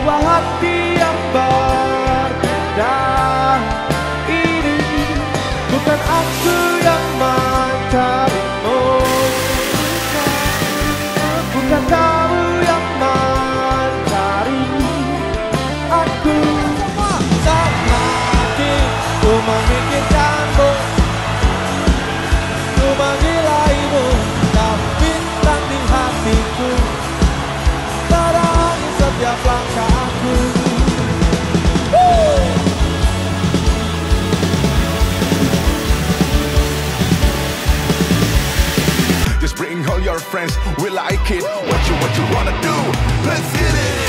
Dua hati yang berbeda ini. Bukan aku yang mencarimu, bukan kamu yang mencari aku. Saat lagi ku memikirkanmu, ku menggilaimu, tapi tak di hatiku terangi setiap langkahku. Just bring all your friends, we like it. What you wanna do? Let's hit it.